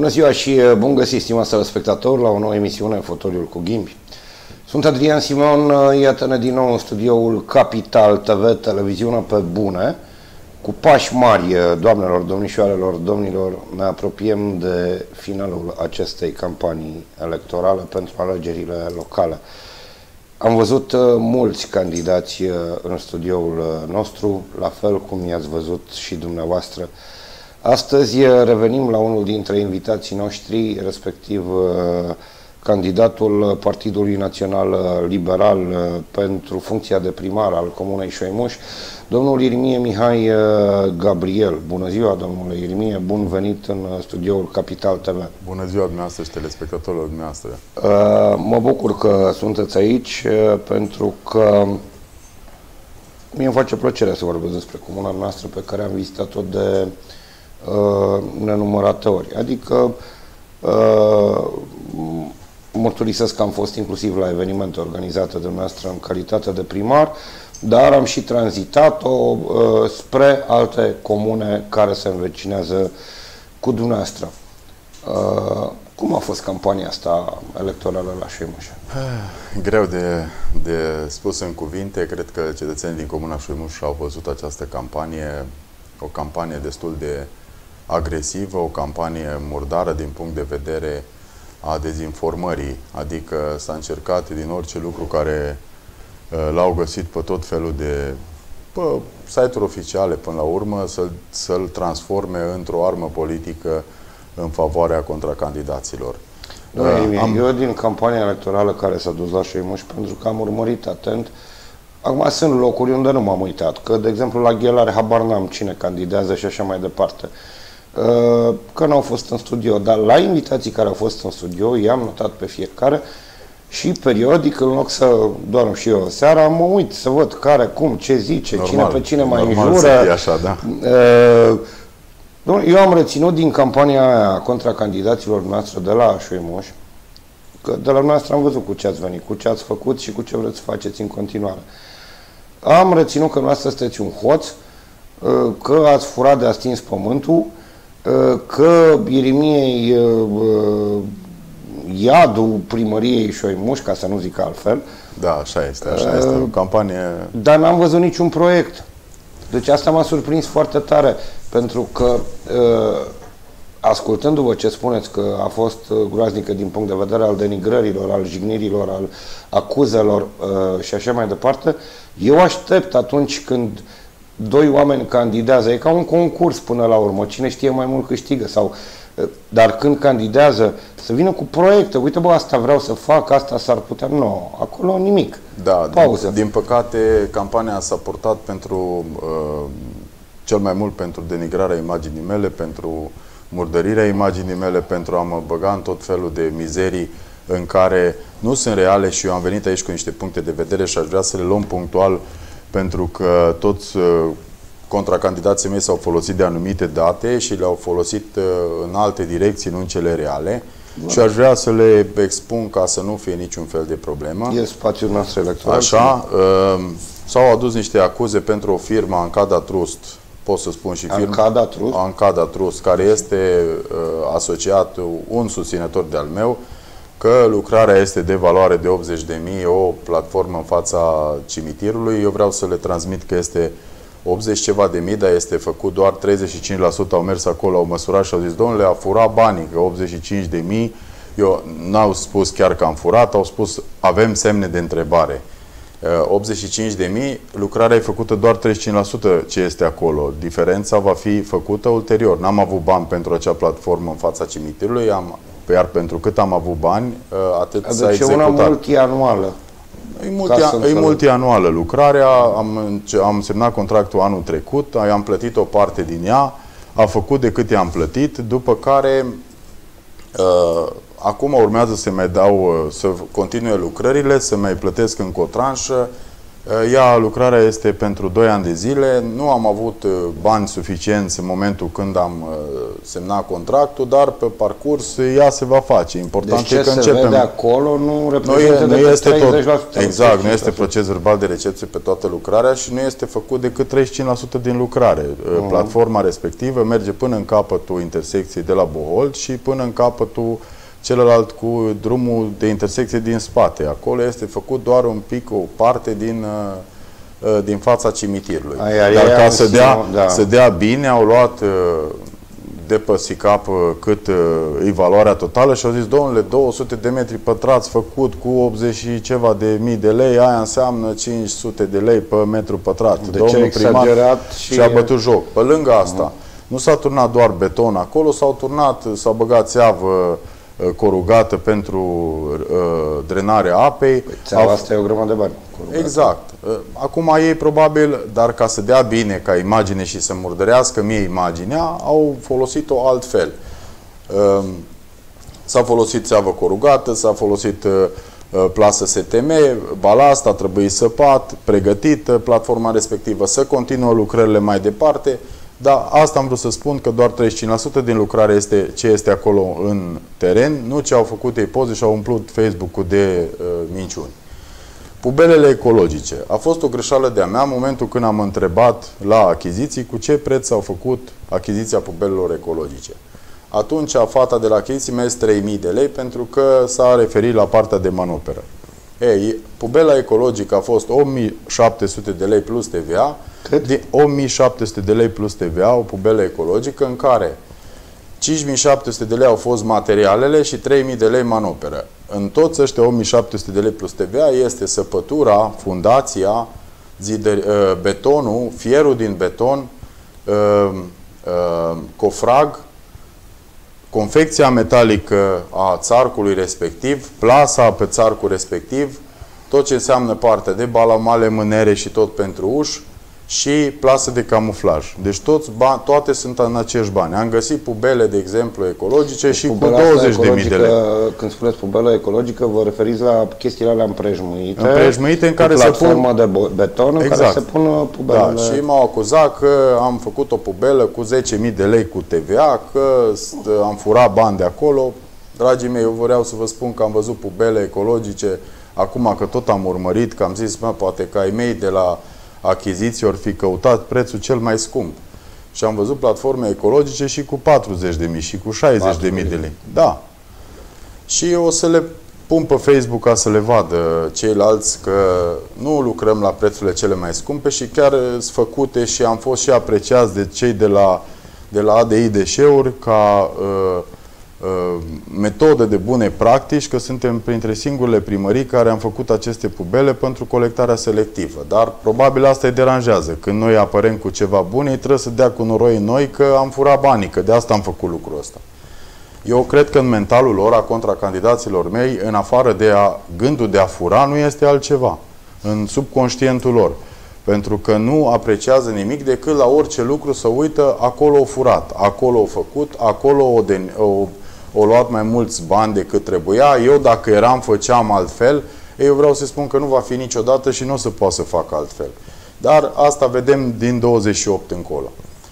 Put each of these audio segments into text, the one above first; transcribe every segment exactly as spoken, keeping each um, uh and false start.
Bună ziua și bun găsit, stimați telespectatori, la o nouă emisiune Fotoliul cu ghimbi. Sunt Adrian Simon, iată-ne din nou în studioul Capital T V, televiziunea pe bune. Cu pași mari, doamnelor, domnișoarelor, domnilor, ne apropiem de finalul acestei campanii electorale pentru alegerile locale. Am văzut mulți candidați în studioul nostru, la fel cum i-ați văzut și dumneavoastră. Astăzi revenim la unul dintre invitații noștri, respectiv candidatul Partidului Național Liberal pentru funcția de primar al Comunei Șoimuș, domnul Irimie Mihai Gabriel. Bună ziua, domnule Irimie, bun venit în studioul Capital T V. Bună ziua dumneavoastră și telespectatorilor dumneavoastră. Mă bucur că sunteți aici, pentru că mie îmi face plăcere să vorbesc despre comuna noastră pe care am vizitat-o de uh, nenumărate ori. Adică uh, mărturisesc că am fost inclusiv la evenimente organizate de noastră în calitate de primar, dar am și tranzitat-o uh, spre alte comune care se învecinează cu dumneavoastră. Uh, cum a fost campania asta electorală la Șoimuș? Greu de, de spus în cuvinte. Cred că cetățenii din Comuna Șoimuș au văzut această campanie, o campanie destul de agresivă, o campanie murdară din punct de vedere a dezinformării. Adică s-a încercat din orice lucru care uh, l-au găsit pe tot felul de pe site-uri oficiale până la urmă să-l să-l transforme într-o armă politică în favoarea contracandidaților. Uh, am... Eu din campania electorală care s-a dus la Șoimuș, pentru că am urmărit atent, acum sunt locuri unde nu m-am uitat, că de exemplu la Ghelare habar n-am cine candidează și așa mai departe, uh, că n-au fost în studio, dar la invitații care au fost în studio, i-am notat pe fiecare și periodic, în loc să doarm și eu seara, mă uit să văd care, cum, ce zice, normal, cine pe cine mai înjură. Așa, da. uh, Eu am reținut din campania aia contra candidaților noastre de la Șoimuș, că de la noastră am văzut cu ce ați venit, cu ce ați făcut și cu ce vreți să faceți în continuare. Am reținut că noastră sunteți un hoț, că ați furat de astins pământul, că Irimiei iadul primăriei Șoimuș, ca să nu zic altfel. Da, așa este, așa este, o campanie... Dar n-am văzut niciun proiect. Deci asta m-a surprins foarte tare, pentru că, ascultându-vă ce spuneți, că a fost groaznică din punct de vedere al denigrărilor, al jignirilor, al acuzelor și așa mai departe, eu aștept atunci când doi oameni candidează, e ca un concurs până la urmă, cine știe mai mult câștigă, sau, dar când candidează, să vină cu proiecte, uite bă, asta vreau să fac, asta s-ar putea, nu, acolo nimic. Da, pauză. Din, din păcate, campania s-a purtat pentru, uh, cel mai mult pentru denigrarea imaginii mele, pentru murdărirea imaginii mele, pentru a mă băga în tot felul de mizerii în care nu sunt reale și eu am venit aici cu niște puncte de vedere și aș vrea să le luăm punctual, pentru că toți uh, contracandidații mei s-au folosit de anumite date și le-au folosit uh, în alte direcții, nu în cele reale. Da. Și aș vrea să le expun ca să nu fie niciun fel de problemă. E spațiul nostru electoral. Așa. Uh, S-au adus niște acuze pentru o firmă, Ancada Trust, pot să spun și firmă. Ancada Trust? Ancada Trust, care este uh, asociat, un susținător de-al meu, că lucrarea este de valoare de optzeci de mii, o platformă în fața cimitirului. Eu vreau să le transmit că este optzeci ceva de mii, dar este făcut doar treizeci și cinci la sută. Au mers acolo, au măsurat și au zis, domnule, a furat banii, că optzeci și cinci de mii. Eu n-au spus chiar că am furat, au spus avem semne de întrebare. optzeci și cinci de mii, lucrarea e făcută doar treizeci și cinci la sută ce este acolo. Diferența va fi făcută ulterior. N-am avut bani pentru acea platformă în fața cimitirului, am, iar pentru cât am avut bani, atât s-a executat. Deci e una multianuală. E, multi, e multianuală lucrarea, am, am semnat contractul anul trecut, am plătit o parte din ea, a făcut de cât i-am plătit, după care uh, acum urmează să mai dau, să continue lucrările, să mai plătesc încă o tranșă Ea, lucrarea este pentru doi ani de zile. Nu am avut bani suficienți în momentul când am semnat contractul, dar pe parcurs ea se va face. Important deci e că ce se începem. vede acolo nu reprezintă nu, e, nu este treizeci la sută. tot, exact, nu este proces verbal de recepție pe toată lucrarea și nu este făcut decât treizeci și cinci la sută din lucrare. Uh-huh. Platforma respectivă merge până în capătul intersecției de la Boholt și până în capătul celălalt cu drumul de intersecție din spate. Acolo este făcut doar un pic, o parte din, din fața cimitirului. Aia, Dar aia, ca să dea, da. să dea bine, au luat de pe SICAP cât e valoarea totală și au zis, domnule, două sute de metri pătrați făcut cu optzeci și ceva de mii de lei, aia înseamnă cinci sute de lei pe metru pătrat. De Domnul ce primar și... și-a bătut joc. Pe lângă asta, uh-huh. nu s-a turnat doar beton acolo, s-au turnat, s-a băgat țeavă corugată pentru uh, drenarea apei. Păi, țeava asta e o grămadă de bani. Corugată. Exact. Acum ei probabil, dar ca să dea bine ca imagine și să murdărească mie imaginea, au folosit-o altfel. Uh, s-a folosit țeavă corugată, s-a folosit uh, plasă S T M, balast a trebuit săpat, pregătit, platforma respectivă să continuă lucrările mai departe. Dar asta am vrut să spun, că doar treizeci și cinci la sută din lucrare este ce este acolo în teren, nu ce au făcut ei poze și au umplut Facebook-ul de uh, minciuni. Pubelele ecologice. A fost o greșeală de-a mea în momentul când am întrebat la achiziții cu ce preț au făcut achiziția pubelelor ecologice. Atunci fata de la achiziții mi-a zis trei mii de lei pentru că s-a referit la partea de manoperă. Ei, pubela ecologică a fost opt mii șapte sute de lei plus T V A. De opt mii șapte sute de lei plus T V A, o pubelă ecologică în care cinci mii șapte sute de lei au fost materialele și trei mii de lei manoperă. În toți ăștia opt mii șapte sute de lei plus T V A este săpătura, fundația, zide, betonul, fierul din beton, cofrag, confecția metalică a țarcului respectiv, plasa pe țarcul respectiv, tot ce înseamnă partea de balamale, mânere și tot pentru uși, și plasă de camuflaj. Deci toți bani, toate sunt în acești bani. Am găsit pubele, de exemplu, ecologice deci și cu douăzeci de mii de lei. Când spuneți pubelă ecologică, vă referiți la chestiile alea împrejmuite, împrejmuite în care se pun de beton, exact. În care se pun pubelele. Da, și m-au acuzat că am făcut o pubelă cu zece mii de lei cu T V A, că am furat bani de acolo. Dragii mei, eu vreau să vă spun că am văzut pubele ecologice, acum că tot am urmărit, că am zis, mă, poate că ai mei de la achiziții ori fi căutat prețul cel mai scump. Și am văzut platforme ecologice și cu patruzeci de mii și cu șaizeci de mii de lei. Da. Și o să le pun pe Facebook ca să le vadă ceilalți că nu lucrăm la prețurile cele mai scumpe și chiar sunt făcute și am fost și apreciați de cei de la, de la A D I Deșeuri ca uh, metodă de bune practici, că suntem printre singurele primării care am făcut aceste pubele pentru colectarea selectivă. Dar probabil asta îi deranjează. Când noi apărem cu ceva bun, ei trebuie să dea cu noroi în noi că am furat banii, că de asta am făcut lucrul ăsta. Eu cred că în mentalul lor, a contracandidaților mei, în afară de a, gândul de a fura, nu este altceva. În subconștientul lor. Pentru că nu apreciază nimic decât la orice lucru să uită, acolo o furat, acolo o făcut, acolo o, de, o o luat mai mulți bani decât trebuia. Eu, dacă eram, făceam altfel. Eu vreau să spun că nu va fi niciodată și nu o să poată să facă altfel. Dar asta vedem din douăzeci și opt încolo.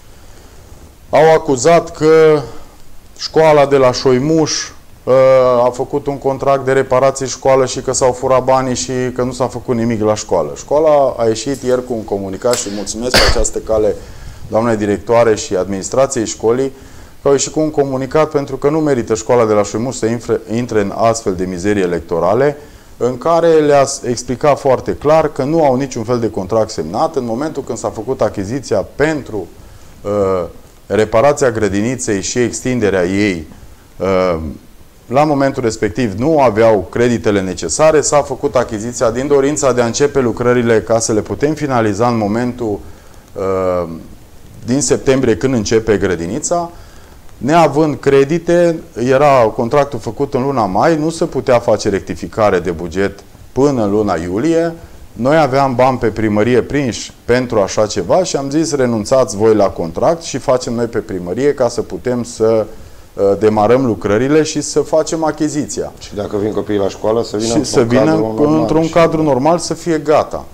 Au acuzat că școala de la Șoimuș a făcut un contract de reparație școală și că s-au furat banii și că nu s-a făcut nimic la școală. Școala a ieșit ieri cu un comunicat și mulțumesc pe această cale doamnei directoare și administrației școlii, că au ieșit cu un comunicat pentru că nu merită școala de la Șoimuș să intre în astfel de mizerii electorale, în care le-a explicat foarte clar că nu au niciun fel de contract semnat în momentul când s-a făcut achiziția pentru uh, reparația grădiniței și extinderea ei. Uh, la momentul respectiv nu aveau creditele necesare, s-a făcut achiziția din dorința de a începe lucrările ca să le putem finaliza în momentul uh, din septembrie când începe grădinița. Neavând credite, era contractul făcut în luna mai, nu se putea face rectificare de buget până în luna iulie. Noi aveam bani pe primărie prinși pentru așa ceva și am zis renunțați voi la contract și facem noi pe primărie ca să putem să uh, demarăm lucrările și să facem achiziția. Și dacă vin copiii la școală, să vină și într-un să vină cadru normal, într-un și... cadru normal să fie gata.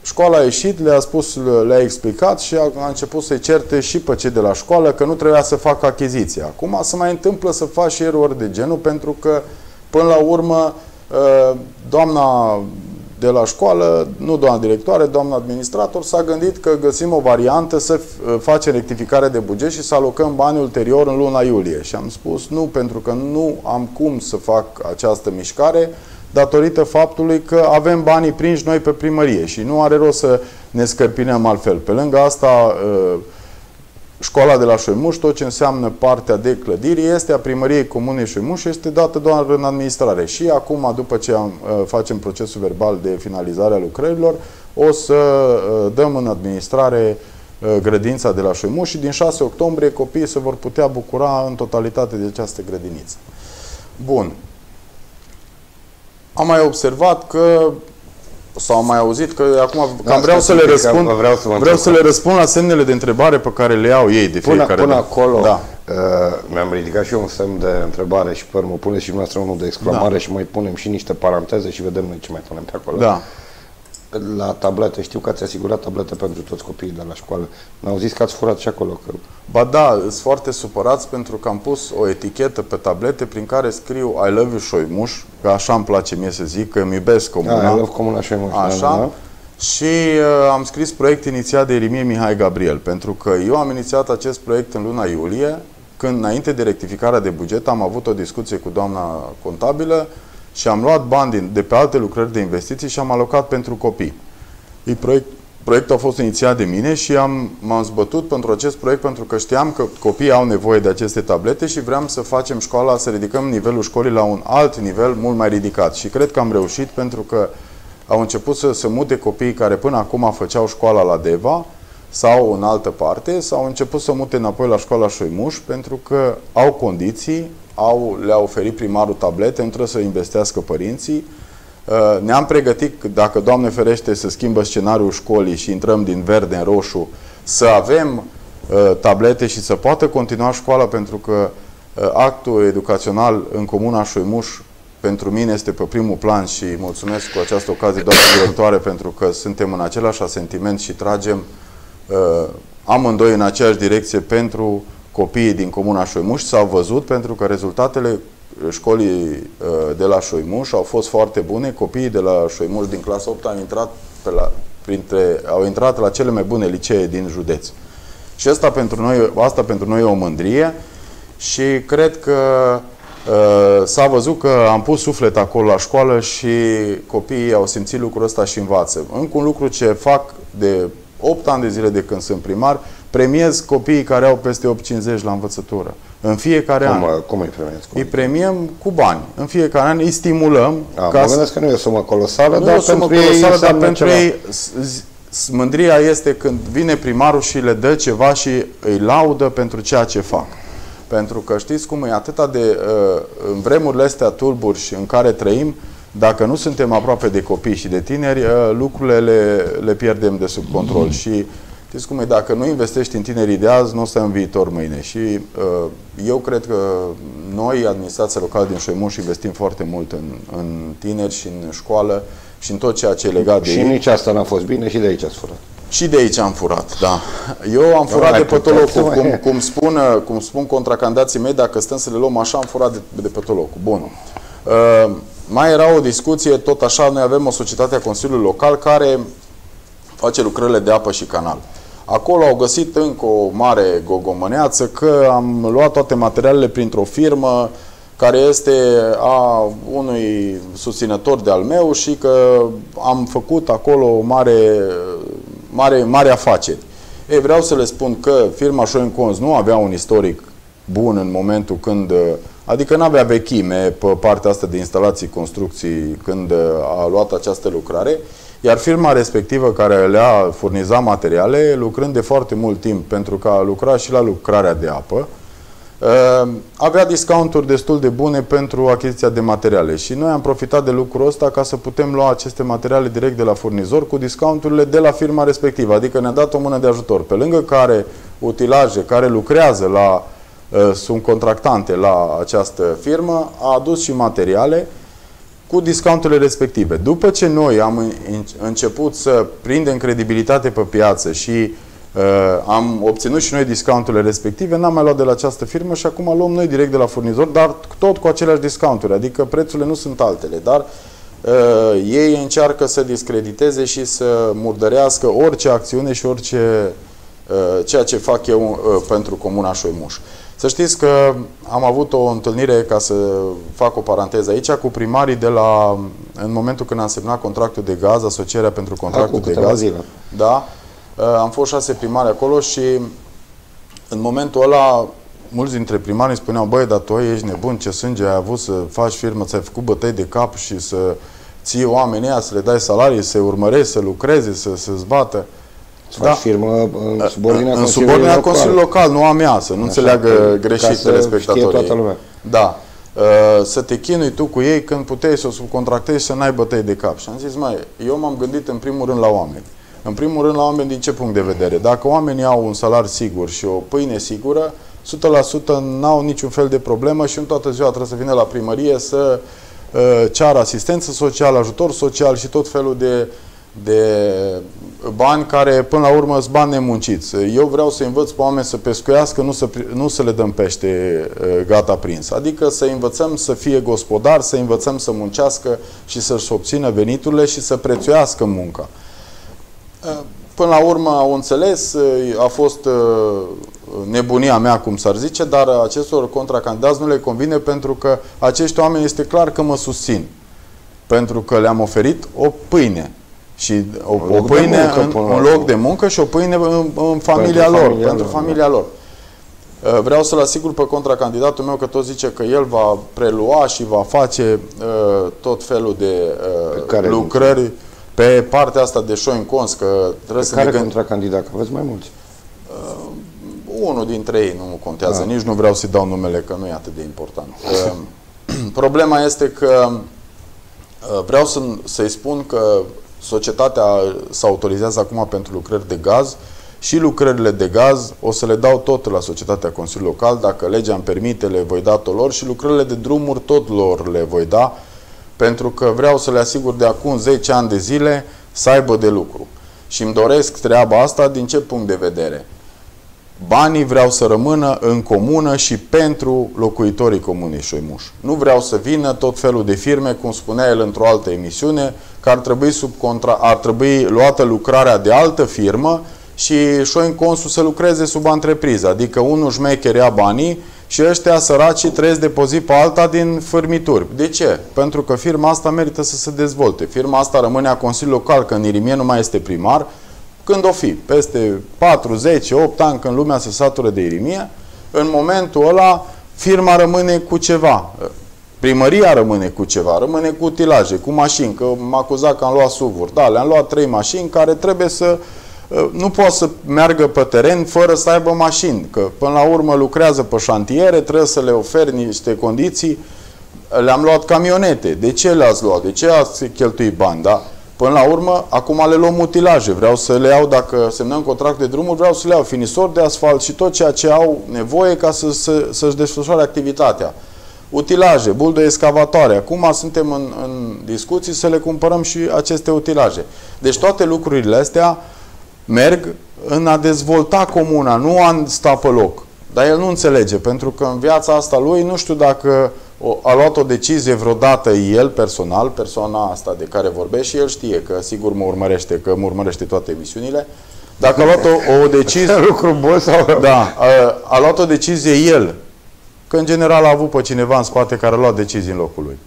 școala a ieșit, le-a spus, le-a explicat și a, a început să-i certe și pe cei de la școală că nu trebuia să facă achiziția. Acum se mai întâmplă să faci și erori de genul, pentru că până la urmă doamna de la școală, nu doamna directoare, doamna administrator, s-a gândit că găsim o variantă să facem rectificare de buget și să alocăm bani ulterior în luna iulie. Și am spus nu, pentru că nu am cum să fac această mișcare datorită faptului că avem banii prinși noi pe primărie și nu are rost să ne scărpinăm altfel. Pe lângă asta, școala de la Șoimuș, tot ce înseamnă partea de clădiri, este a primăriei Comunei Șoimuș, este dată doar în administrare. Și acum, după ce am, facem procesul verbal de finalizare a lucrărilor, o să dăm în administrare grădința de la Șoimuș și din șase octombrie copiii se vor putea bucura în totalitate de această grădiniță. Bun. Am mai observat că sau am mai auzit că acum cam vreau să le răspund, vreau să, vreau să le răspund la semnele de întrebare pe care le iau ei de fiecare dată. Până acolo da. uh, mi-am ridicat și eu un semn de întrebare și pe urmă puneți și dumneavoastră unul de exclamare, da. Și mai punem și niște paranteze și vedem noi ce mai punem pe acolo. Da. La tablete, știu că ați asigurat tablete pentru toți copiii de la școală. Mi-au zis că ați furat și acolo. Că... Ba da, sunt foarte supărați pentru că am pus o etichetă pe tablete prin care scriu I love you Șoimuș, că așa îmi place mie să zic, că îmi iubesc comuna. Da, I love comuna Șoimuș. Așa. Da, da. Și uh, am scris proiect inițiat de Irimie Mihai Gabriel, pentru că eu am inițiat acest proiect în luna iulie, când înainte de rectificarea de buget am avut o discuție cu doamna contabilă și am luat bani din, de pe alte lucrări de investiții și am alocat pentru copii. E proiect, proiectul a fost inițiat de mine și am, m-am zbătut pentru acest proiect pentru că știam că copiii au nevoie de aceste tablete și vreau să facem școala, să ridicăm nivelul școlii la un alt nivel mult mai ridicat. Și cred că am reușit pentru că au început să se mute copiii care până acum făceau școala la Deva sau în altă parte, s-au început să mute înapoi la școala Șoimuș pentru că au condiții, au, le-a oferit primarul tablete, nu trebuie să investească părinții. Ne-am pregătit, dacă Doamne ferește să schimbă scenariul școlii și intrăm din verde în roșu, să avem tablete și să poată continua școala, pentru că actul educațional în comuna Șoimuș pentru mine este pe primul plan și mulțumesc cu această ocazie, doamnă directoare, pentru că suntem în același asentiment și tragem amândoi în aceeași direcție pentru copiii din comuna Șoimuș. S-au văzut, pentru că rezultatele școlii de la Șoimuș au fost foarte bune. Copiii de la Șoimuș din clasa opt au intrat, pe la, printre, au intrat la cele mai bune licee din județ. Și asta pentru noi, asta pentru noi e o mândrie și cred că uh, s-a văzut că am pus suflet acolo la școală și copiii au simțit lucrul ăsta și învață. Încă un lucru ce fac de opt ani de zile de când sunt primar, premiez copiii care au peste opt cincizeci la învățătură. În fiecare cum, an. Cum îi premiezi? Îi premiem cu bani. În fiecare an îi stimulăm. A, ca mă gândesc că nu e o sumă colosală, nu dar e o sumă pentru colosală, ei, dar pentru ei mândria este când vine primarul și le dă ceva și îi laudă pentru ceea ce fac. Pentru că știți cum e, atâta de în vremurile astea tulburi și în care trăim, dacă nu suntem aproape de copii și de tineri, lucrurile le, le pierdem de sub control. Și știți cum e, dacă nu investești în tinerii de azi, nu o să ai în viitor mâine. Și uh, eu cred că noi, administrația locală din Șoimuș, investim foarte mult în, în tineri și în școală și în tot ceea ce e legat de și ei. Și nici asta n-a fost bine și de aici ați furat. Și de aici am furat, da. Eu am furat de pătolocul, cum, cum, spun, cum spun contracandidații mei, dacă stăm să le luăm așa, am furat de, de pătolocul. Bun. Uh, mai era o discuție, tot așa, noi avem o societate a Consiliului Local care face lucrările de apă și canal. Acolo au găsit încă o mare gogomăneață că am luat toate materialele printr-o firmă care este a unui susținător de-al meu și că am făcut acolo o mare, mare, mare afaceri. Ei, vreau să le spun că firma Șoin-Cons nu avea un istoric bun în momentul când, adică nu avea vechime pe partea asta de instalații, construcții, când a luat această lucrare. Iar firma respectivă care le-a furnizat materiale, lucrând de foarte mult timp pentru că a lucrat și la lucrarea de apă, avea discounturi destul de bune pentru achiziția de materiale. Și noi am profitat de lucrul ăsta ca să putem lua aceste materiale direct de la furnizor cu discounturile de la firma respectivă. Adică ne-a dat o mână de ajutor. Pe lângă care utilaje care lucrează la, sunt contractante la această firmă, a adus și materiale cu discounturile respective. După ce noi am început să prindem credibilitate pe piață și uh, am obținut și noi discounturile respective, n-am mai luat de la această firmă și acum luăm noi direct de la furnizor, dar tot cu aceleași discounturi, adică prețurile nu sunt altele, dar uh, ei încearcă să discrediteze și să murdărească orice acțiune și orice uh, ceea ce fac eu uh, pentru Comuna Șoimuș. Să știți că am avut o întâlnire, ca să fac o paranteză aici, cu primarii de la, în momentul când am semnat contractul de gaz, asocierea pentru contractul de gaz. Zile. Da. Am fost șase primari acolo și în momentul ăla mulți dintre primari îmi spuneau: băi, dar tu ești nebun, ce sânge ai avut să faci firmă, ți-ai făcut bătăi de cap și să ții oamenii ăia, să le dai salarii, să urmărești, să lucreze, să se bată. Să faci da. firmă în subordinea în subordinea Consiliului Local, nu a mea, să nu înțeleagă greșit telespectatorii. Da. Să te chinui tu cu ei când puteai să o subcontractezi și să n-ai bătăi de cap. Și am zis: mai, eu m-am gândit în primul rând la oameni. În primul rând la oameni din ce punct de vedere? Dacă oamenii au un salar sigur și o pâine sigură, o sută la sută n-au niciun fel de problemă și în toată ziua trebuie să vină la primărie să uh, ceară asistență socială, ajutor social și tot felul de de bani care până la urmă sunt bani nemunciți. Eu vreau să învăț pe oameni să pescuiască, nu să, nu să le dăm pește gata prins. Adică să învățăm să fie gospodari, să învățăm să muncească și să-și obțină veniturile și să prețuiască munca. Până la urmă au înțeles, a fost nebunia mea, cum s-ar zice, dar acestor contracandidați nu le convine pentru că acești oameni este clar că mă susțin. Pentru că le-am oferit o pâine. Și o, o pâine muncă, în un loc de muncă și o pâine în, în familia pentru lor, familia pentru lor, familia lor. Vreau să-l asigur pe contracandidatul meu că tot zice că el va prelua și va face uh, tot felul de uh, pe lucrări pe partea asta de Șoin-Cons, că trebuie pe să care ne contracandidat? Că aveți mai mulți. Uh, unul dintre ei nu contează, da. Nici nu vreau să-i dau numele, că nu e atât de important. Uh, problema este că uh, vreau să, să-i spun că societatea se autorizează acum pentru lucrări de gaz și lucrările de gaz o să le dau tot la societatea Consiliului Local. Dacă legea îmi permite, le voi da tot lor și lucrările de drumuri tot lor le voi da, pentru că vreau să le asigur de acum zece ani de zile să aibă de lucru. Și îmi doresc treaba asta din ce punct de vedere? Banii vreau să rămână în comună și pentru locuitorii Comunei Șoimuș. Nu vreau să vină tot felul de firme, cum spunea el într-o altă emisiune, că ar trebui, subcontra... ar trebui luată lucrarea de altă firmă și Șoin-Consul să lucreze sub antrepriză. Adică unul șmecher ia banii și ăștia săraci trăiesc de pe zi pe alta din fărmituri. De ce? Pentru că firma asta merită să se dezvolte. Firma asta rămâne a Consiliului Local, că în Irimie nu mai este primar. Când o fi, peste patru, zece, opt ani, când lumea se satură de Irimie, în momentul ăla firma rămâne cu ceva. Primăria rămâne cu ceva, rămâne cu utilaje, cu mașini, că m-a acuzat că am luat suvuri. Da, le-am luat trei mașini care trebuie să... Nu poate să meargă pe teren fără să aibă mașini, că până la urmă lucrează pe șantiere, trebuie să le oferi niște condiții. Le-am luat camionete. De ce le-ați luat? De ce ați cheltuit bani? Da? Până la urmă, acum le luăm utilaje. Vreau să le iau, dacă semnăm contract de drumuri, vreau să le iau finisori de asfalt și tot ceea ce au nevoie ca să, să, să-și desfășoare activitatea. Utilaje, bulde excavatoare. Acum suntem în, în discuții să le cumpărăm și aceste utilaje. Deci toate lucrurile astea merg în a dezvolta comuna, nu a sta pe loc. Dar el nu înțelege, pentru că în viața asta lui, nu știu dacă a luat o decizie vreodată el personal, persoana asta de care vorbește, și el știe că sigur mă urmărește, că mă urmărește toate emisiunile. Dacă a luat o, o decizie... lucru bun sau... Da, a, a luat o decizie el, că în general a avut pe cineva în spate care a luat decizii în locul lui.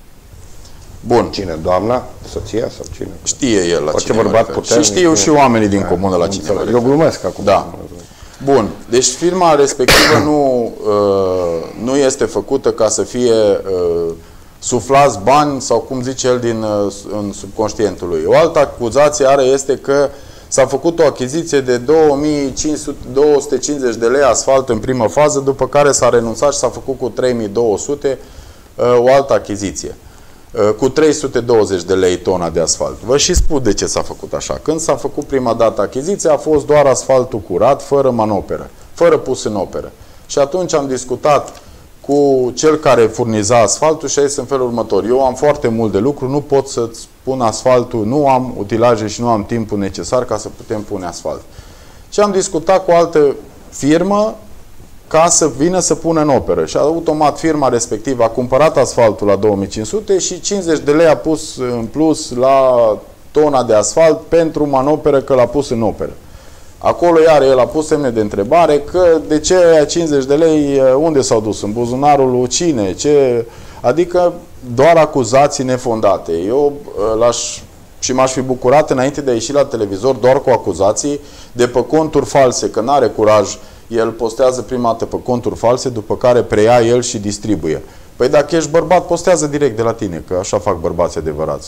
Bun. Cine? Doamna? Soția sau cine? Știe el la orice cine bărbat puternic. Și știu și oamenii din comună la cine. Eu glumesc acum. Da. Bun. Deci firma respectivă nu, uh, nu este făcută ca să fie uh, suflați bani sau cum zice el din, uh, în subconștientul lui. O altă acuzație are este că s-a făcut o achiziție de două mii două sute cincizeci de lei asfalt în primă fază, după care s-a renunțat și s-a făcut cu trei mii două sute uh, o altă achiziție. Cu trei sute douăzeci de lei tona de asfalt. Vă și spun de ce s-a făcut așa. Când s-a făcut prima dată achiziția, a fost doar asfaltul curat, fără manoperă, fără pus în operă. Și atunci am discutat cu cel care furniza asfaltul și a zis în felul următor: eu am foarte mult de lucru, nu pot să-ți pun asfaltul, nu am utilaje și nu am timpul necesar ca să putem pune asfalt. Și am discutat cu o altă firmă ca să vină să pună în operă. Și automat firma respectivă a cumpărat asfaltul la două mii cinci sute și cincizeci de lei a pus în plus la tona de asfalt pentru manoperă, că l-a pus în operă. Acolo iar el a pus semne de întrebare că de ce aia cincizeci de lei, unde s-au dus? În buzunarul lui cine? Ce? Adică doar acuzații nefondate. Eu l-aș și m-aș fi bucurat înainte de a ieși la televizor doar cu acuzații de pe conturi false, că n-are curaj. El postează prima dată pe conturi false, după care preia el și distribuie. Păi dacă ești bărbat, postează direct de la tine, că așa fac bărbații adevărați.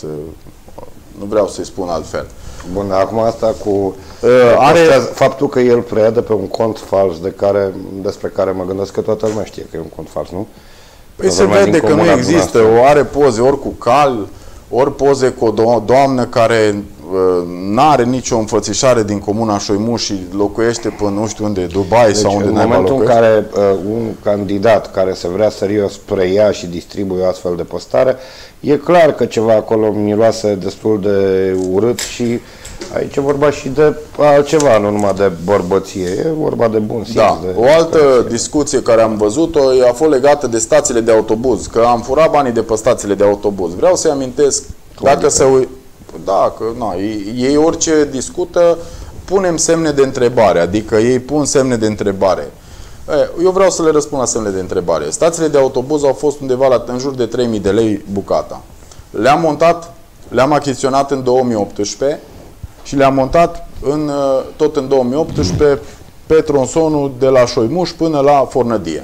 Nu vreau să-i spun altfel. Bun, acum asta cu uh, are faptul că el preia de pe un cont fals de care, despre care mă gândesc că toată lumea știe că e un cont fals, nu? Păi se vede că nu există. O are poze ori cu cal, ori poze cu o do doamnă care uh, n-are nicio înfățișare din comuna Șoimuș și locuiește până nu știu unde, Dubai deci, sau unde în momentul în care uh, un candidat care se vrea serios preia și distribuie o astfel de postare, e clar că ceva acolo miroase destul de urât și aici e vorba și de altceva, nu numai de bărbăție, e vorba de bun simț. Da. De o altă curăție. Discuție care am văzut-o a fost legată de stațiile de autobuz, că am furat banii de pe stațiile de autobuz. Vreau să-i amintesc, Cum dacă se uit... Da, că na, ei orice discută, punem semne de întrebare, adică ei pun semne de întrebare. Eu vreau să le răspund la semne de întrebare. Stațiile de autobuz au fost undeva la în jur de trei mii de lei bucata. Le-am montat, le-am achiziționat în două mii optsprezece și le-am montat în, tot în două mii optsprezece pe tronsonul de la Șoimuș până la Fornădie.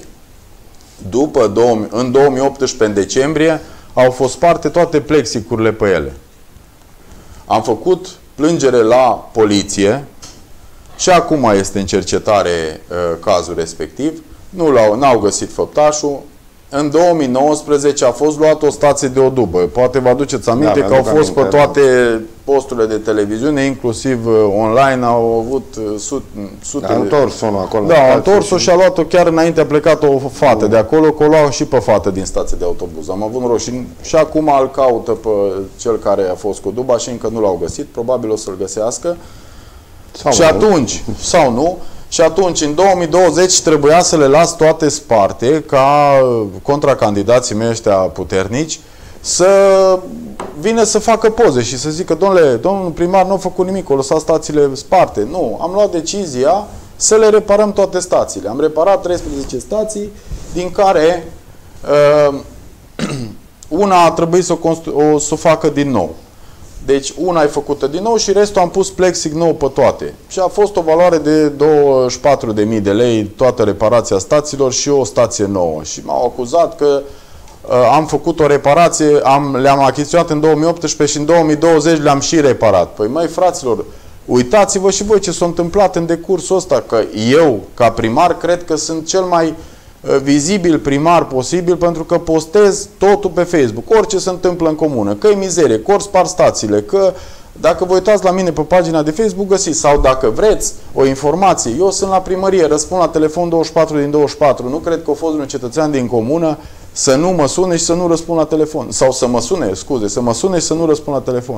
După două mii, în două mii optsprezece, în decembrie, au fost sparte toate plexicurile pe ele. Am făcut plângere la poliție și acum este în cercetare uh, cazul respectiv. Nu n-au găsit făptașul. În două mii nouăsprezece a fost luată o stație de o dubă. Poate vă aduceți aminte da, că au fost aminte, pe toate posturile de televiziune, inclusiv uh, online, au avut uh, sute, sute a întors-o acolo. Da, a întors-o și a luat-o chiar înainte a plecat o fată. De acolo, că o luau și pe fată din stație de autobuz. Am avut noroc și, și acum îl caută pe cel care a fost cu duba și încă nu l-au găsit. Probabil o să-l găsească. Sau și nu. atunci, sau nu, și atunci, în două mii douăzeci, trebuia să le las toate sparte, ca contracandidații mei ăștia puternici, să vină să facă poze și să zică: domnule, domnul primar nu a făcut nimic, o lăsat stațiile sparte. Nu, am luat decizia să le reparăm toate stațiile. Am reparat treisprezece stații, din care uh, una a trebuit să o, o, să o facă din nou. Deci una e făcută din nou și restul am pus plexic nou pe toate. Și a fost o valoare de douăzeci și patru de mii de lei toată reparația stațiilor și o stație nouă. Și m-au acuzat că uh, am făcut o reparație, am, le-am achiziționat în două mii optsprezece și în două mii douăzeci le-am și reparat. Păi măi, fraților, uitați-vă și voi ce s-a întâmplat în decursul ăsta, că eu, ca primar, cred că sunt cel mai vizibil primar posibil, pentru că postez totul pe Facebook, orice se întâmplă în comună, că e mizerie, că ori spar stațiile, că dacă vă uitați la mine pe pagina de Facebook găsiți, sau dacă vreți o informație, eu sunt la primărie, răspund la telefon douăzeci și patru din douăzeci și patru, nu cred că a fost un cetățean din comună să nu mă sune și să nu răspund la telefon, sau să mă sune, scuze, să mă sune și să nu răspund la telefon.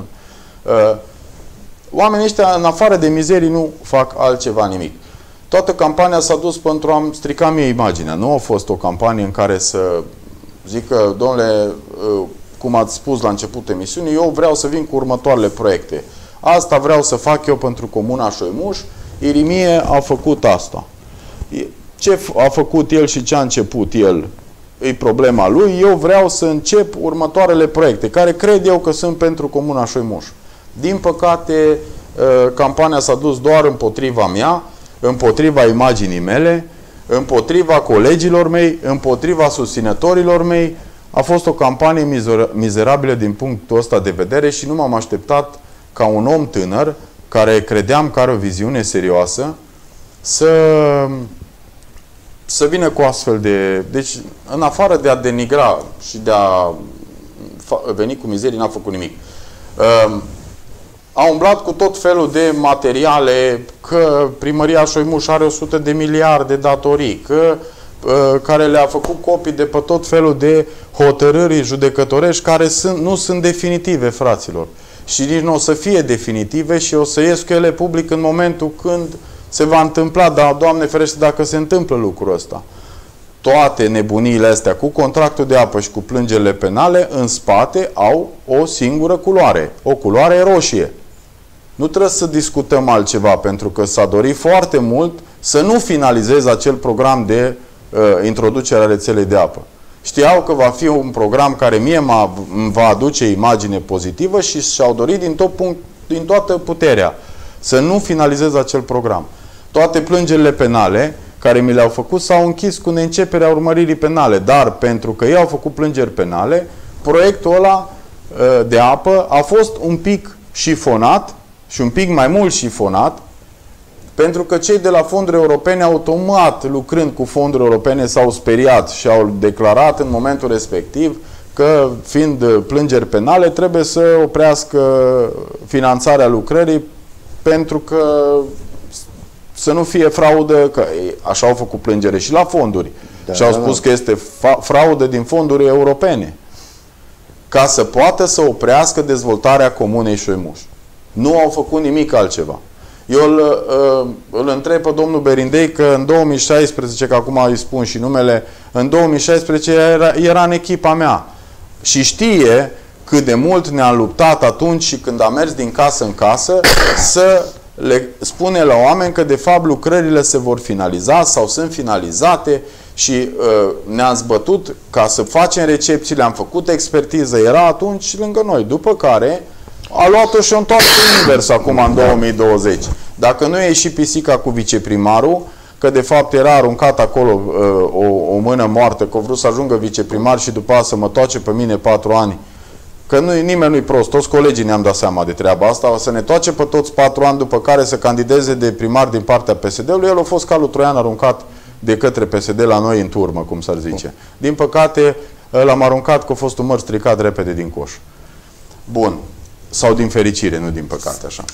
Oamenii ăștia, în afară de mizerii, nu fac altceva nimic. Toată campania s-a dus pentru a-mi strica mie imaginea. Nu a fost o campanie în care să zic că, domnule, cum ați spus la început emisiunii, eu vreau să vin cu următoarele proiecte. Asta vreau să fac eu pentru comuna Șoimuș. Irimie a făcut asta. Ce a făcut el și ce a început el e problema lui. Eu vreau să încep următoarele proiecte, care cred eu că sunt pentru comuna Șoimuș. Din păcate, campania s-a dus doar împotriva mea, împotriva imaginii mele, împotriva colegilor mei, împotriva susținătorilor mei. A fost o campanie mizerabilă din punctul ăsta de vedere și nu m-am așteptat ca un om tânăr, care credeam că are o viziune serioasă, să, să vină cu astfel de... Deci, în afară de a denigra și de a veni cu mizerii, n-a făcut nimic. A umblat cu tot felul de materiale, că primăria Șoimuș are o sută de miliarde datorii, că care le-a făcut copii de pe tot felul de hotărâri judecătorești care sunt, nu sunt definitive, fraților. Și nici nu o să fie definitive și o să ies cu ele public în momentul când se va întâmpla, dar Doamne ferește dacă se întâmplă lucrul ăsta. Toate nebuniile astea cu contractul de apă și cu plângerile penale în spate au o singură culoare, o culoare roșie. Nu trebuie să discutăm altceva, pentru că s-a dorit foarte mult să nu finalizeze acel program de uh, introducere a rețelei de apă. Știau că va fi un program care mie îmi va aduce imagine pozitivă și și-au dorit din, tot punct, din toată puterea să nu finalizeze acel program. Toate plângerile penale care mi le-au făcut s-au închis cu neînceperea urmăririi penale, dar pentru că ei au făcut plângeri penale, proiectul ăla uh, de apă a fost un pic șifonat și un pic mai mult șifonat, pentru că cei de la fonduri europene, automat lucrând cu fonduri europene, s-au speriat și au declarat în momentul respectiv că, fiind plângeri penale, trebuie să oprească finanțarea lucrării pentru că să nu fie fraudă, că așa au făcut plângere și la fonduri. Da, și au da, spus da. că este fraudă din fonduri europene, ca să poată să oprească dezvoltarea comunei Șoimuș. Nu au făcut nimic altceva. Eu îl, îl întreb pe domnul Berindei că în două mii șaisprezece, că acum îi spun și numele, în două mii șaisprezece era, era în echipa mea. Și știe cât de mult ne-a luptat atunci și când a mers din casă în casă să le spune la oameni că de fapt lucrările se vor finaliza sau sunt finalizate și uh, ne-am zbătut ca să facem recepții, le-am făcut expertiză, era atunci lângă noi. După care a luat-o și-o întoarce invers acum în două mii douăzeci. Dacă nu e și pisica cu viceprimarul, că de fapt era aruncat acolo uh, o, o mână moartă, că a vrut să ajungă viceprimar și după aceea să mă toace pe mine patru ani, că nu, nimeni nu-i prost, toți colegii ne-am dat seama de treaba asta, o să ne toace pe toți patru ani după care să candideze de primar din partea P S D-ului. El a fost calul troian aruncat de către P S D la noi în turmă, cum s-ar zice. Din păcate, l-am aruncat că a fost un măr stricat repede din coș. Bun. Sau din fericire, nu din păcate, așa.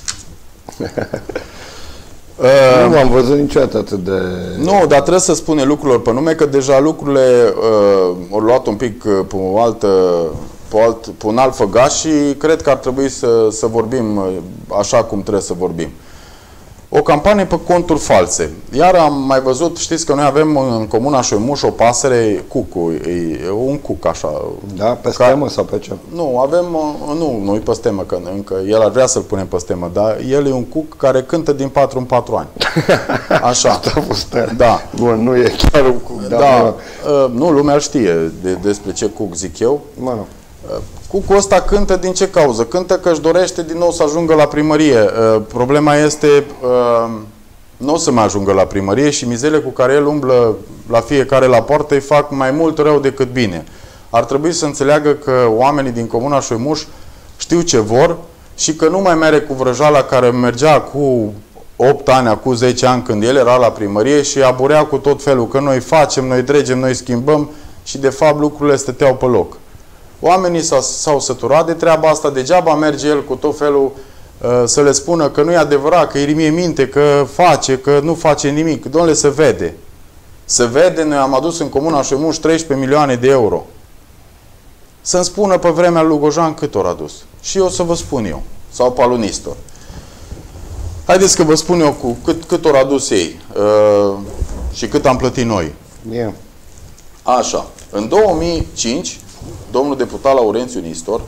Nu am văzut niciodată atât de... Nu, dar trebuie să spune lucrurilor pe nume, că deja lucrurile uh, au luat un pic uh, pe, o altă, pe, alt, pe un alt făgaș și cred că ar trebui să, să vorbim uh, așa cum trebuie să vorbim. O campanie pe conturi false. Iar am mai văzut, știți că noi avem în comuna Șoimuș o pasăre, cucu, e un cuc așa. Da, pe stemă sau pe ce? Nu, avem, nu, nu-i pe stemă, că încă el ar vrea să-l punem pe stemă, dar el e un cuc care cântă din patru în patru ani. Așa. Asta a fost tare. Da. Bun, nu e chiar un cuc. Da, da uh, nu, lumea știe de, despre ce cuc zic eu. Mă, nu. Cucul ăsta cântă din ce cauză? Cântă că își dorește din nou să ajungă la primărie. Uh, problema este, uh, nu o să mai ajungă la primărie și mizele cu care el umblă la fiecare la poartă îi fac mai mult rău decât bine. Ar trebui să înțeleagă că oamenii din comuna Șoimuș știu ce vor și că nu mai mere cu vrăjala care mergea cu opt ani, acum zece ani când el era la primărie și aburea cu tot felul că noi facem, noi dregem, noi schimbăm și de fapt lucrurile stăteau pe loc. Oamenii s-au săturat de treaba asta, degeaba merge el cu tot felul uh, să le spună că nu e adevărat, că îi rimie minte, că face, că nu face nimic. Dom'le, se vede. Se vede, noi am adus în comuna Șoimuș treisprezece milioane de euro. Să-mi spună pe vremea lui Gojan cât ori a dus. Și eu să vă spun eu. Sau pe alunistor. Haideți că vă spun eu cu cât, cât ori a dus ei. Uh, și cât am plătit noi. Yeah. Așa. În două mii cinci, domnul deputat Laurențiu Nistor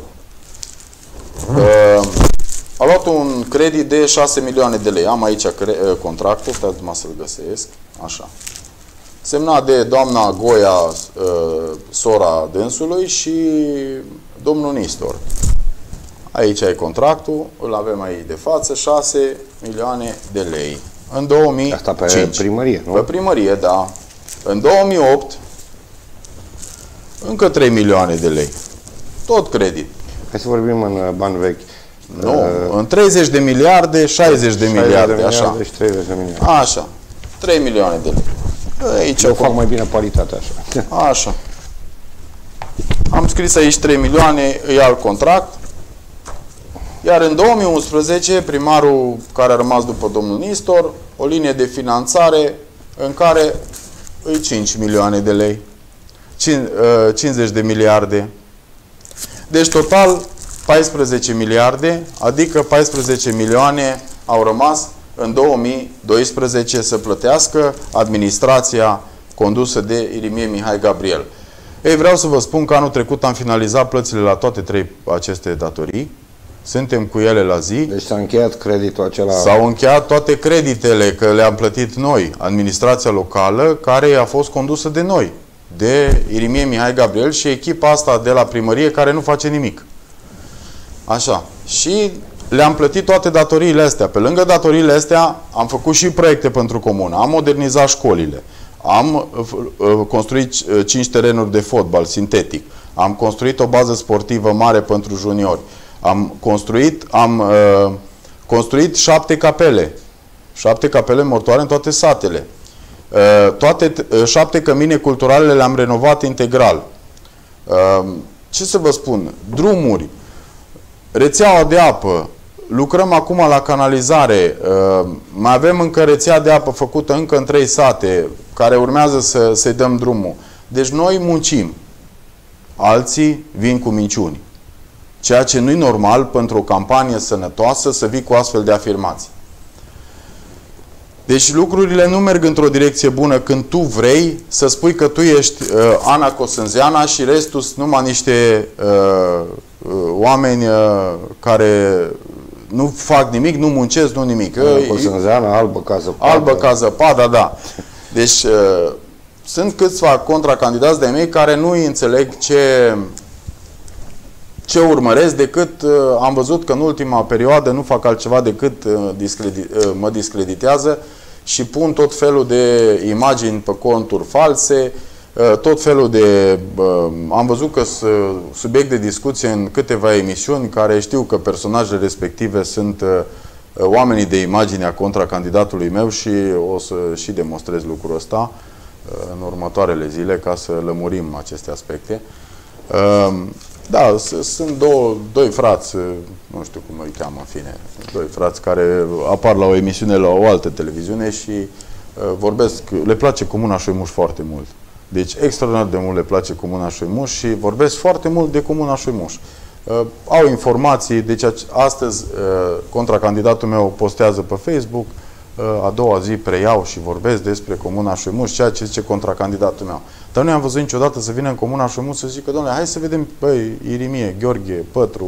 uh, a luat un credit de șase milioane de lei. Am aici contractul, stați numai să-l găsesc. Așa. Semnat de doamna Goia, uh, sora dânsului, și domnul Nistor. Aici e contractul, îl avem aici de față, șase milioane de lei. În două mii cinci. Asta pe primărie, nu? Pe primărie, da. În două mii opt, încă trei milioane de lei. Tot credit. Hai să vorbim în bani vechi. Nu, uh, în treizeci de miliarde, șaizeci de miliarde, de așa. Și treizeci de miliarde. Așa. trei milioane de lei. Aici eu fac mai bine paritatea așa. Așa. Am scris aici trei milioane, îi alt contract. Iar în două mii unsprezece, primarul care a rămas după domnul Nistor, o linie de finanțare în care îi cinci milioane de lei, cincizeci de miliarde. Deci total paisprezece miliarde, adică paisprezece milioane au rămas în două mii doisprezece să plătească administrația condusă de Irimie Mihai Gabriel. Ei, vreau să vă spun că anul trecut am finalizat plățile la toate trei aceste datorii. Suntem cu ele la zi. Deci s-a încheiat creditul acela. S-au încheiat toate creditele, că le-am plătit noi, administrația locală, care a fost condusă de noi, de Irimie Mihai Gabriel și echipa asta de la primărie care nu face nimic. Așa. Și le-am plătit toate datoriile astea. Pe lângă datoriile astea am făcut și proiecte pentru comună. Am modernizat școlile. Am uh, construit cinci terenuri de fotbal sintetic. Am construit o bază sportivă mare pentru juniori. Am construit, am uh, construit șapte capele. Șapte capele mortoare în toate satele. Uh, toate uh, șapte cămine culturale le-am renovat integral. Uh, ce să vă spun? Drumuri, rețeaua de apă, lucrăm acum la canalizare, uh, mai avem încă rețea de apă făcută încă în trei sate, care urmează să, să-i dăm drumul. Deci noi muncim. Alții vin cu minciuni. Ceea ce nu-i normal pentru o campanie sănătoasă să vii cu astfel de afirmații. Deci lucrurile nu merg într-o direcție bună când tu vrei să spui că tu ești uh, Ana Cosânzeana și restul sunt numai niște uh, uh, oameni uh, care nu fac nimic, nu muncesc, nu nimic. Ana Cosânzeana, albă ca zăpada. Albă ca zăpada, da. Deci uh, sunt câțiva contracandidați de-ai mei care nu înțeleg ce... ce urmăresc, decât uh, am văzut că în ultima perioadă nu fac altceva decât uh, discredi uh, mă discreditează și pun tot felul de imagini pe conturi false, uh, tot felul de... Uh, am văzut că sunt subiect de discuție în câteva emisiuni care știu că personajele respective sunt uh, oamenii de imagine a contracandidatului meu și o să și demonstrez lucrul ăsta uh, în următoarele zile ca să lămurim aceste aspecte. Uh, Da, sunt două, doi frați, nu știu cum îi cheamă, în fine, doi frați care apar la o emisiune la o altă televiziune și uh, vorbesc, le place Comuna Șoimuș foarte mult. Deci extraordinar de mult le place Comuna Șoimuș și vorbesc foarte mult de Comuna Șoimuș. Uh, au informații, deci astăzi uh, contracandidatul meu postează pe Facebook, uh, a doua zi preiau și vorbesc despre Comuna Șoimuș, ceea ce zice contracandidatul meu. Dar nu am văzut niciodată să vină în Comuna Șoimuș să zică, domnule, hai să vedem, băi, Irimie, Gheorghe, Pătru,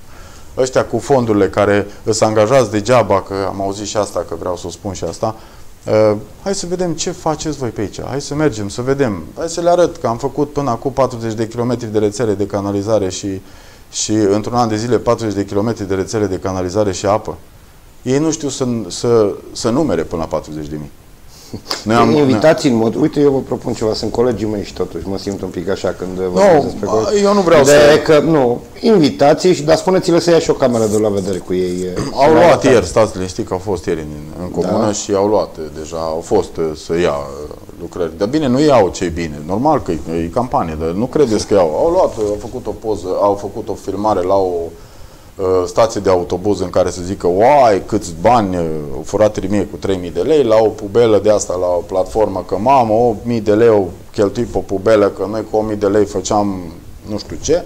ăștia cu fondurile care îs angajați degeaba, că am auzit și asta, că vreau să o spun și asta, uh, hai să vedem ce faceți voi pe aici, hai să mergem, să vedem, hai să le arăt că am făcut până acum patruzeci de kilometri de rețele de canalizare și, și într-un an de zile patruzeci de kilometri de rețele de canalizare și apă. Ei nu știu să, să, să numere până la patruzeci de mii. Noi am, invitați în mod... Uite, eu vă propun ceva, sunt colegii mei și totuși mă simt un pic așa când vorbesc despre colegi. Eu nu vreau de să... Că, nu, invitații, și, dar spuneți-le să ia și o cameră de la vedere cu ei. Au luat ieri, stați liniștiți că au fost ieri în, în comună, da. Și au luat deja, au fost să ia lucrări. Dar bine, nu iau ce bine, normal că e, e campanie, dar nu credeți că iau. Au luat, au făcut o poză, au făcut o filmare la o stație de autobuz în care să zică uai, câți bani au furat Irimie cu trei mii de lei, la o pubelă de asta, la o platformă, că mamă, opt mii de lei au cheltuit pe pubelă, că noi cu opt mii de lei făceam nu știu ce.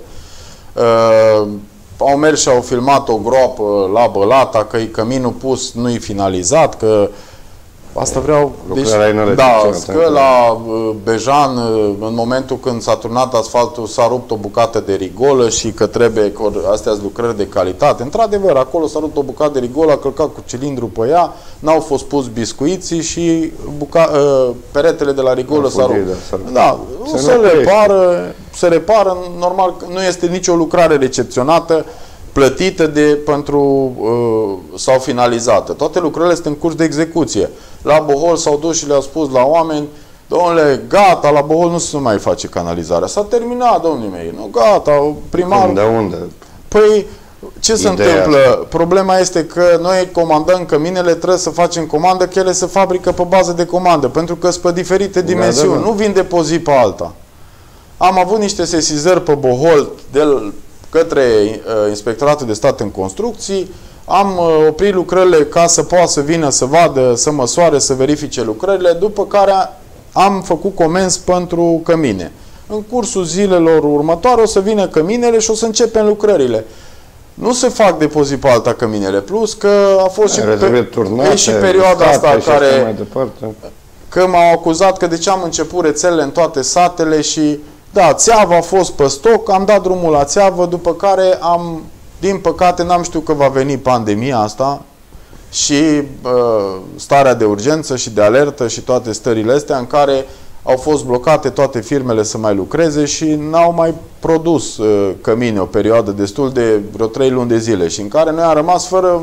Uh, au mers și au filmat o groapă la Bălata, că e căminul pus, nu-i finalizat, că asta vreau. Deci, da, că la Bejan, în momentul când s-a turnat asfaltul, s-a rupt o bucată de rigolă și că trebuie, astea sunt lucrări de calitate. Într-adevăr, acolo s-a rupt o bucată de rigolă, a călcat cu cilindru pe ea, n-au fost pus biscuiții și buca, peretele de la rigolă s-a rupt. Da, se, se repară, se repară, normal, nu este nicio lucrare recepționată, plătită de, pentru, uh, sau finalizată. Toate lucrările sunt în curs de execuție. La Bohol s-au dus și le-au spus la oameni, domnule, gata, la Bohol nu se mai face canalizarea. S-a terminat, domnii mei. Nu, gata, primarul... De unde? Păi, ce se întâmplă? Asta. Problema este că noi comandăm căminele, trebuie să facem comandă, că ele se fabrică pe bază de comandă, pentru că sunt pe diferite dimensiuni. Da, da, da. Nu vin de pe o zi pe alta. Am avut niște sesizări pe Bohol de către uh, Inspectoratul de Stat în Construcții, am uh, oprit lucrările ca să poată să vină să vadă, să măsoare, să verifice lucrările, după care am făcut comenzi pentru cămine. În cursul zilelor următoare o să vină căminele și o să începem lucrările. Nu se fac depozit pe alta căminele, plus că a fost și, pe, turnate, și perioada asta care mai departe. Că m-au acuzat că de ce am început rețelele în toate satele și da, țeavă a fost pe stoc, am dat drumul la țeavă, după care am, din păcate, n-am știut că va veni pandemia asta și uh, starea de urgență și de alertă și toate stările astea în care au fost blocate toate firmele să mai lucreze și n-au mai produs uh, cămine o perioadă destul de vreo trei luni de zile și în care noi am rămas fără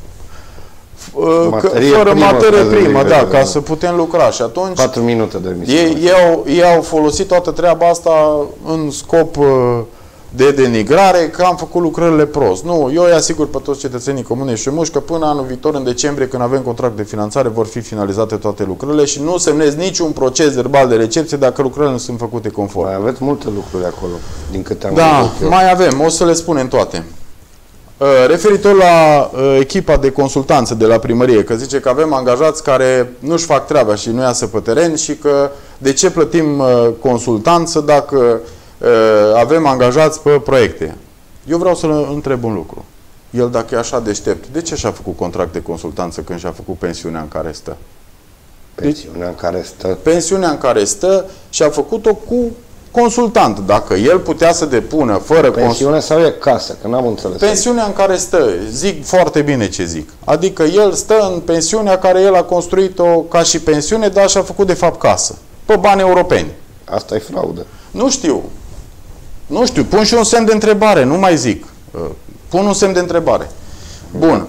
uh, materie fără primă, materie primă, da, de, ca să putem lucra. Și atunci patru minute de emisiune. Ei, ei, au, ei au folosit toată treaba asta în scop uh, de denigrare, că am făcut lucrările prost. Nu, eu îi asigur pe toți cetățenii Comunei Șoimuș că până anul viitor, în decembrie, când avem contract de finanțare, vor fi finalizate toate lucrările și nu semnez niciun proces verbal de recepție dacă lucrările nu sunt făcute conform. Mai aveți multe lucruri acolo, din câte am Da, mai avem, o să le spunem toate. Uh, referitor la uh, echipa de consultanță de la primărie, că zice că avem angajați care nu-și fac treaba și nu iasă pe teren și că de ce plătim uh, consultanță dacă uh, avem angajați pe proiecte. Eu vreau să-l întreb un lucru. El, dacă e așa deștept, de ce și-a făcut contract de consultanță când și-a făcut pensiunea în care stă? Pensiunea în care stă. Pensiunea în care stă și a făcut-o cu consultant. Dacă el putea să depună fără pensiune sau e casă, că n-am înțeles. Pensiunea în care stă, zic foarte bine ce zic. Adică el stă în pensiunea care el a construit-o ca și pensiune, dar și-a făcut de fapt casă. Pe bani europeni. Asta e fraudă. Nu știu. Nu știu. Pun și un semn de întrebare, nu mai zic. Pun un semn de întrebare. Bun.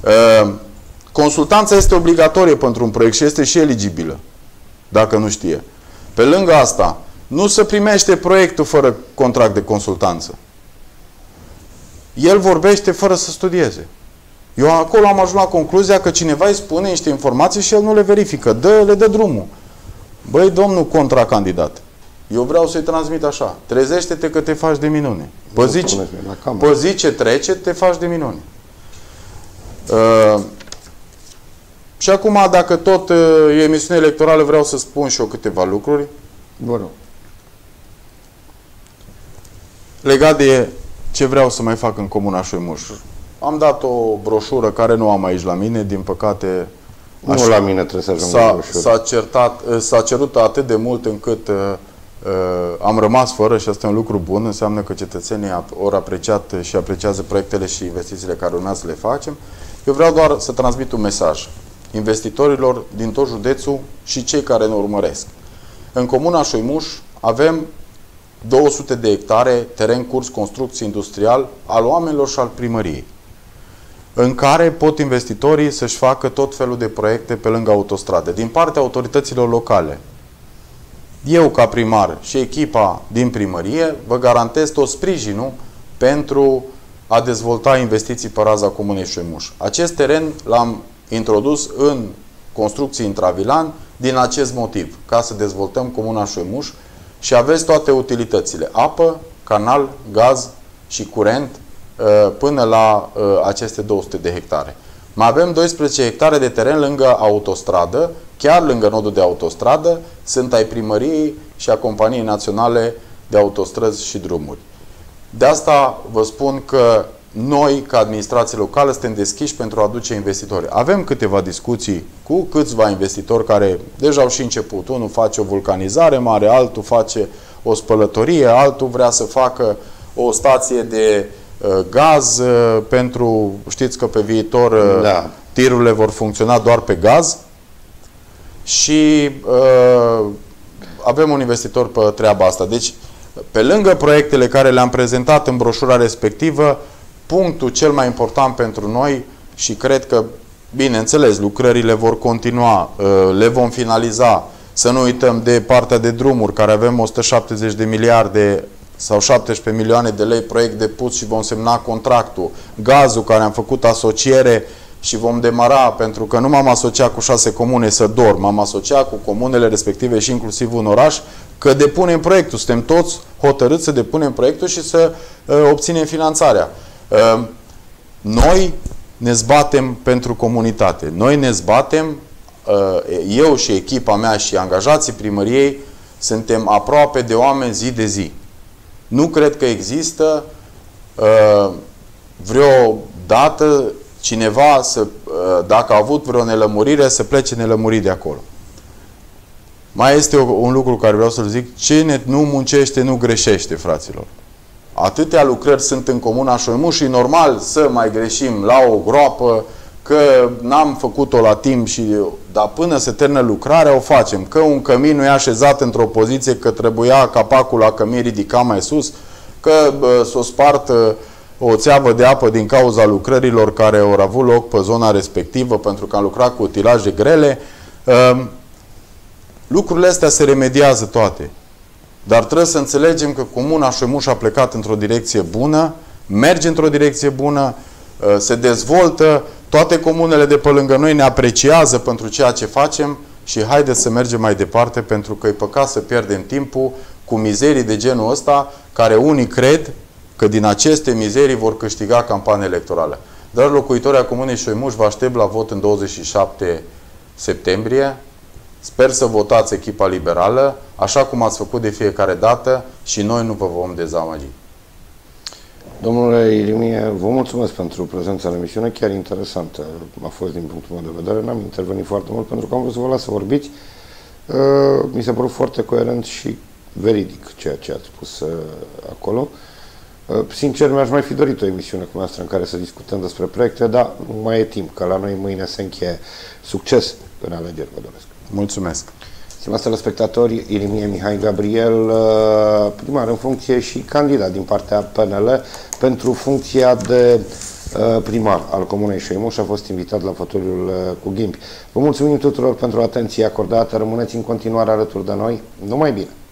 Consultanța este obligatorie pentru un proiect și este și eligibilă. Dacă nu știe. Pe lângă asta, nu se primește proiectul fără contract de consultanță. El vorbește fără să studieze. Eu acolo am ajuns la concluzia că cineva îi spune niște informații și el nu le verifică. Dă, le dă drumul. Băi, domnul contracandidat, eu vreau să-i transmit așa. Trezește-te că te faci de minune. Pe zi, pe zi ce trece, te faci de minune. Uh, și acum, dacă tot uh, e emisiune electorală, vreau să spun și eu câteva lucruri. Vă rog. Legat de ce vreau să mai fac în Comuna Șoimuș. Am dat o broșură care nu am aici la mine, din păcate. Nu așa, la mine trebuie să ajungă s-a certat, s-a cerut atât de mult încât uh, uh, am rămas fără și asta e un lucru bun. Înseamnă că cetățenii au apreciat și apreciază proiectele și investițiile care urmează să le facem. Eu vreau doar să transmit un mesaj investitorilor din tot județul și cei care ne urmăresc. În Comuna Șoimuș avem două sute de hectare teren curs construcție industrial al oamenilor și al primăriei, în care pot investitorii să-și facă tot felul de proiecte pe lângă autostrade. Din partea autorităților locale, eu ca primar și echipa din primărie vă garantez tot sprijinul pentru a dezvolta investiții pe raza Comunei Șoimuș. Acest teren l-am introdus în construcții intravilan din acest motiv, ca să dezvoltăm Comuna Șoimuș și aveți toate utilitățile, apă, canal, gaz și curent până la aceste două sute de hectare. Mai avem doisprezece hectare de teren lângă autostradă, chiar lângă nodul de autostradă, sunt ai primăriei și a Companiei Naționale de Autostrăzi și Drumuri. De asta vă spun că noi, ca administrație locală, suntem deschiși pentru a aduce investitori. Avem câteva discuții cu câțiva investitori care deja au și început. Unul face o vulcanizare mare, altul face o spălătorie, altul vrea să facă o stație de uh, gaz uh, pentru, știți că pe viitor uh, da. tirurile vor funcționa doar pe gaz și uh, avem un investitor pe treaba asta. Deci, pe lângă proiectele care le-am prezentat în broșura respectivă, punctul cel mai important pentru noi și cred că, bineînțeles, lucrările vor continua, le vom finaliza, să nu uităm de partea de drumuri, care avem o sută șaptezeci de miliarde sau șaptesprezece milioane de lei proiect depus și vom semna contractul, gazul, care am făcut asociere și vom demara, pentru că nu m-am asociat cu șase comune să dorm, m-am asociat cu comunele respective și inclusiv un oraș, că depunem proiectul, suntem toți hotărâți să depunem proiectul și să uh, obținem finanțarea. Noi ne zbatem pentru comunitate. Noi ne zbatem eu și echipa mea și angajații primăriei suntem aproape de oameni zi de zi. Nu cred că există uh, vreo dată cineva, să, uh, dacă a avut vreo nelămurire, să plece nelămurit de acolo. Mai este un lucru care vreau să-l zic. Cine nu muncește, nu greșește, fraților. Atâtea lucrări sunt în Comuna Șoimuș și e normal să mai greșim la o groapă, că n-am făcut-o la timp, și, dar până se termină lucrarea o facem. Că un cămin nu e așezat într-o poziție, că trebuia capacul la cămin ridicat mai sus, că s-o spartă o țeavă de apă din cauza lucrărilor care au avut loc pe zona respectivă, pentru că am lucrat cu utilaje grele. Lucrurile astea se remediază toate. Dar trebuie să înțelegem că Comuna Șoimuș a plecat într-o direcție bună, merge într-o direcție bună, se dezvoltă, toate comunele de pe lângă noi ne apreciază pentru ceea ce facem și haideți să mergem mai departe, pentru că e păcat să pierdem timpul cu mizerii de genul ăsta, care unii cred că din aceste mizerii vor câștiga campania electorală. Dar locuitorii a Comunei Șoimuș, vă aștept la vot în douăzeci și șapte septembrie. Sper să votați echipa liberală, așa cum ați făcut de fiecare dată, și noi nu vă vom dezamăgi. Domnule Ilimie, vă mulțumesc pentru prezența în emisiune, chiar interesantă a fost din punctul meu de vedere. N-am intervenit foarte mult pentru că am vrut să vă las să vorbiți. Mi s-a părut foarte coerent și veridic ceea ce ați spus acolo. Sincer, mi-aș mai fi dorit o emisiune cu noastră în care să discutăm despre proiecte, dar nu mai e timp, că la noi mâine se încheie. Succes în alegeri, vă doresc. Mulțumesc. Stimați telespectatori, Ilimie Mihai Gabriel, primar în funcție și candidat din partea P N L pentru funcția de primar al Comunei Șoimuș, a fost invitat la fotoliul cu ghimbi. Vă mulțumim tuturor pentru atenția acordată, rămâneți în continuare alături de noi. Numai bine!